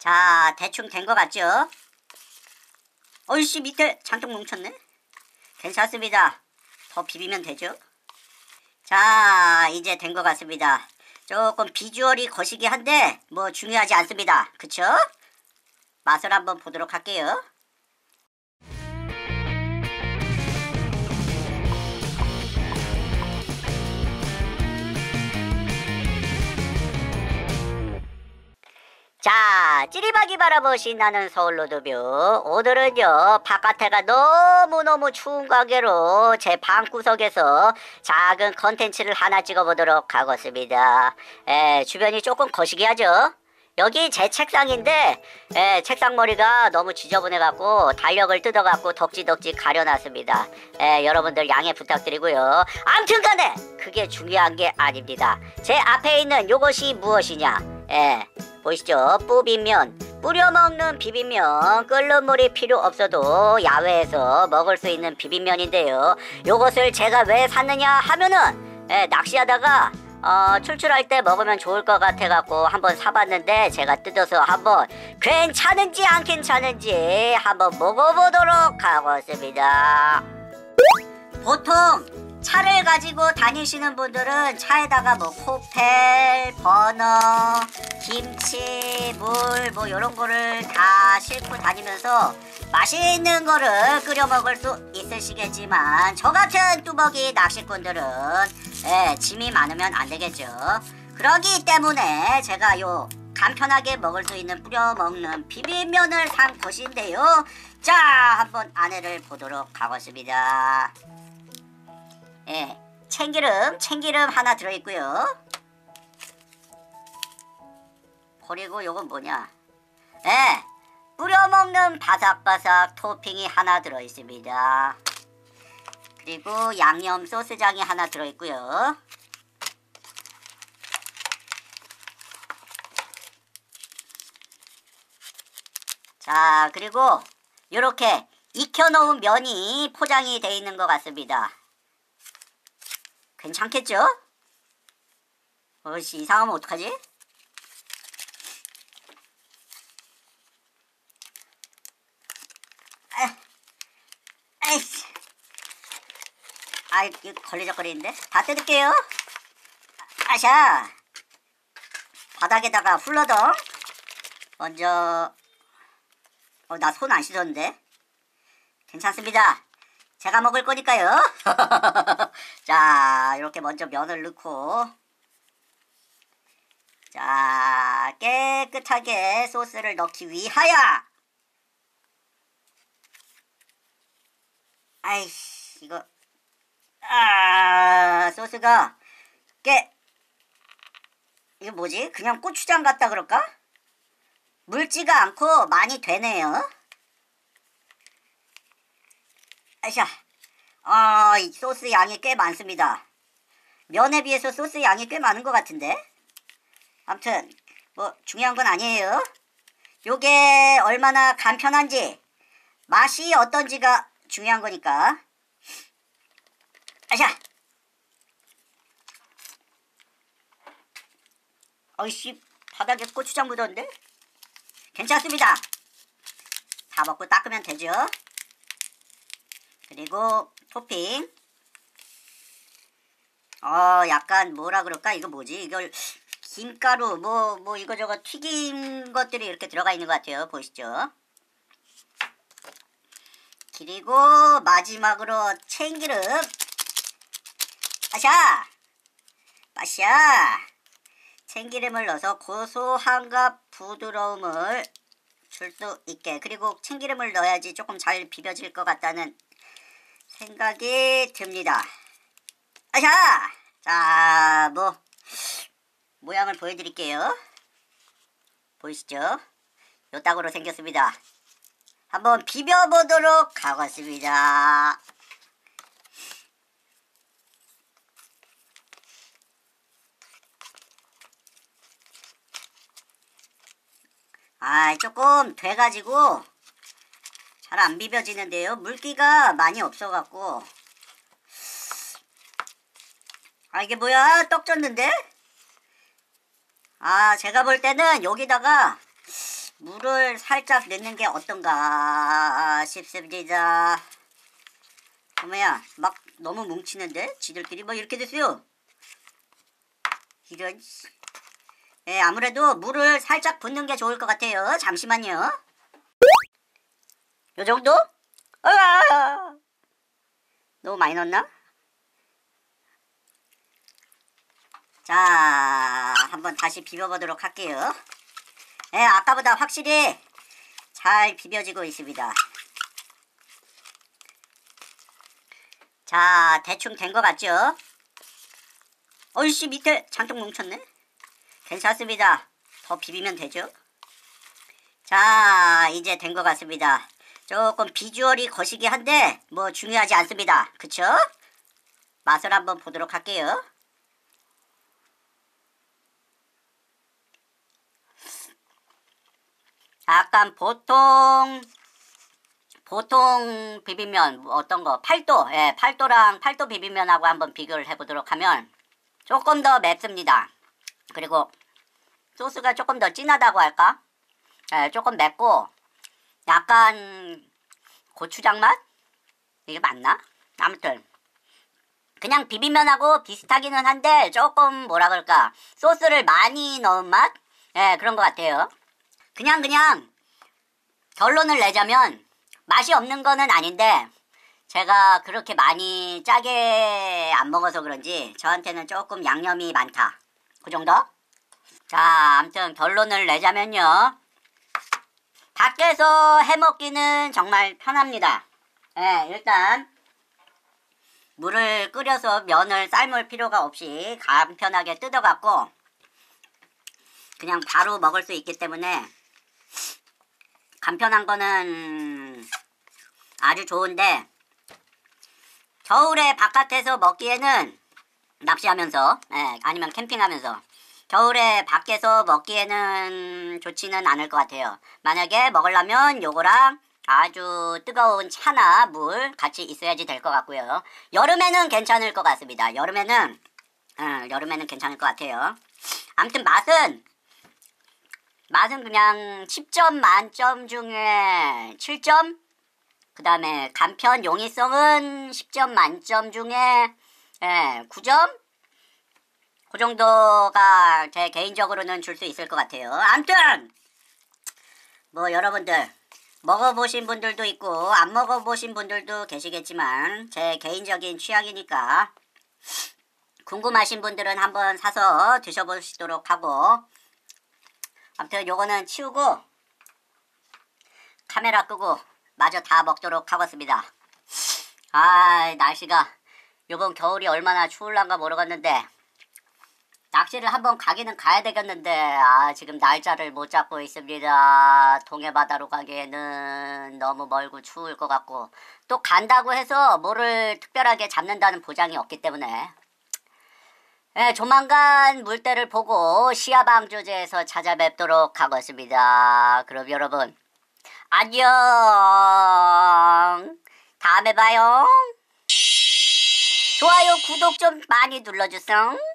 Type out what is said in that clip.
자, 대충 된 것 같죠? 어이씨, 밑에 잠깐 뭉쳤네? 괜찮습니다. 더 비비면 되죠? 자, 이제 된 것 같습니다. 조금 비주얼이 거시기 한데 뭐 중요하지 않습니다. 그쵸? 맛을 한번 보도록 할게요. 자, 찌리박이 바라보신 나는 서울로드뷰. 오늘은요, 바깥에가 너무너무 추운 관계로 제 방구석에서 작은 컨텐츠를 하나 찍어보도록 하겠습니다. 주변이 조금 거시기 하죠? 여기 제 책상인데, 책상 머리가 너무 지저분해갖고 달력을 뜯어갖고 덕지덕지 가려놨습니다. 여러분들 양해 부탁드리고요. 암튼 간에 그게 중요한 게 아닙니다. 제 앞에 있는 요것이 무엇이냐? 보이시죠? 뿌비면, 뿌려먹는 비빔면, 끓는 물이 필요 없어도 야외에서 먹을 수 있는 비빔면인데요. 요것을 제가 왜 샀느냐 하면은 낚시하다가 출출할 때 먹으면 좋을 것 같아갖고 한번 사봤는데 제가 뜯어서 한번 괜찮은지 안 괜찮은지 한번 먹어보도록 하겠습니다. 보통 차를 가지고 다니시는 분들은 차에다가 뭐 코펠, 버너, 김치, 물 뭐 요런 거를 다 싣고 다니면서 맛있는 거를 끓여 먹을 수 있으시겠지만 저 같은 뚜벅이 낚시꾼들은 짐이 많으면 안 되겠죠. 그러기 때문에 제가 요 간편하게 먹을 수 있는 뿌려 먹는 비빔면을 산 것인데요. 자, 한번 안에를 보도록 하겠습니다. 참기름 하나 들어있고요. 그리고 요건 뭐냐? 뿌려먹는 바삭바삭 토핑이 하나 들어있습니다. 그리고 양념 소스장이 하나 들어있고요. 자, 그리고 요렇게 익혀놓은 면이 포장이 되어 있는 것 같습니다. 괜찮겠죠? 어이씨, 이상하면 어떡하지? 아이씨. 이거 걸리적거리는데? 다 뜯을게요. 아샤. 바닥에다가 훌러덩. 먼저, 나 손 안 씻었는데? 괜찮습니다. 제가 먹을 거니까요. 자, 이렇게 먼저 면을 넣고, 자, 깨끗하게 소스를 넣기 위하여, 아이씨, 이거, 소스가 이거 뭐지? 그냥 고추장 같다 그럴까? 묽지가 않고 많이 되네요. 아샤, 이 소스 양이 꽤 많습니다. 면에 비해서 소스 양이 꽤 많은 것 같은데? 아무튼 뭐 중요한 건 아니에요. 요게 얼마나 간편한지 맛이 어떤지가 중요한 거니까. 아샤. 어이씨, 바닥에 고추장 묻었는데? 괜찮습니다. 다 먹고 닦으면 되죠. 그리고 토핑. 약간 뭐라 그럴까? 이거 뭐지? 이걸 김가루 뭐 이거저거 튀긴 것들이 이렇게 들어가 있는 것 같아요. 보이시죠? 그리고 마지막으로 참기름. 아샤! 빠샤! 참기름을 넣어서 고소함과 부드러움을 줄 수 있게. 그리고 참기름을 넣어야지 조금 잘 비벼질 것 같다는 생각이 듭니다. 아샤! 자, 모양을 보여드릴게요. 보이시죠? 요따구로 생겼습니다. 한번 비벼보도록 하겠습니다. 조금 돼가지고 잘 안 비벼지는데요. 물기가 많이 없어갖고. 이게 뭐야? 떡 졌는데? 제가 볼 때는 여기다가 물을 살짝 넣는 게 어떤가 싶습니다. 어머야, 막 너무 뭉치는데? 지들끼리 뭐 이렇게 됐어요. 이런. 예, 아무래도 물을 살짝 붓는 게 좋을 것 같아요. 잠시만요. 요 정도? 너무 많이 넣었나? 자, 한번 다시 비벼보도록 할게요. 예, 아까보다 확실히 잘 비벼지고 있습니다. 자, 대충 된 것 같죠? 어이씨, 밑에 잔뜩 뭉쳤네? 괜찮습니다. 더 비비면 되죠? 자, 이제 된 것 같습니다. 조금 비주얼이 거시기 한데 뭐 중요하지 않습니다. 그쵸? 맛을 한번 보도록 할게요. 약간 보통 비빔면 어떤 거 팔도, 예, 팔도랑 팔도 비빔면하고 한번 비교를 해보도록 하면 조금 더 맵습니다. 그리고 소스가 조금 더 진하다고 할까? 예, 조금 맵고 약간 고추장 맛? 이게 맞나? 아무튼 그냥 비빔면하고 비슷하기는 한데 조금 뭐라 그럴까, 소스를 많이 넣은 맛? 예, 그런 것 같아요. 그냥 결론을 내자면 맛이 없는 거는 아닌데 제가 그렇게 많이 짜게 안 먹어서 그런지 저한테는 조금 양념이 많다. 그 정도? 자, 아무튼 결론을 내자면요. 밖에서 해먹기는 정말 편합니다. 예, 일단 물을 끓여서 면을 삶을 필요가 없이 간편하게 뜯어갖고 그냥 바로 먹을 수 있기 때문에 간편한 거는 아주 좋은데, 겨울에 바깥에서 먹기에는 낚시하면서, 아니면 캠핑하면서 겨울에 밖에서 먹기에는 좋지는 않을 것 같아요. 만약에 먹으려면 요거랑 아주 뜨거운 차나 물 같이 있어야지 될 것 같고요. 여름에는 괜찮을 것 같습니다. 여름에는 괜찮을 것 같아요. 아무튼 맛은 그냥 10점 만점 중에 7점? 그 다음에 간편 용이성은 10점 만점 중에 9점? 그 정도가 제 개인적으로는 줄 수 있을 것 같아요. 아무튼 뭐 여러분들 먹어보신 분들도 있고 안 먹어보신 분들도 계시겠지만 제 개인적인 취향이니까 궁금하신 분들은 한번 사서 드셔보시도록 하고, 아무튼 요거는 치우고 카메라 끄고 마저 다 먹도록 하겠습니다. 아, 날씨가 요번 겨울이 얼마나 추울란가 모르겠는데 낚시를 한번 가기는 가야 되겠는데 지금 날짜를 못 잡고 있습니다. 동해바다로 가기에는 너무 멀고 추울 것 같고, 또 간다고 해서 뭐를 특별하게 잡는다는 보장이 없기 때문에 조만간 물때를 보고 시야방조제에서 찾아뵙도록 하겠습니다. 그럼 여러분 안녕. 다음에 봐요. 좋아요, 구독 좀 많이 눌러주세요.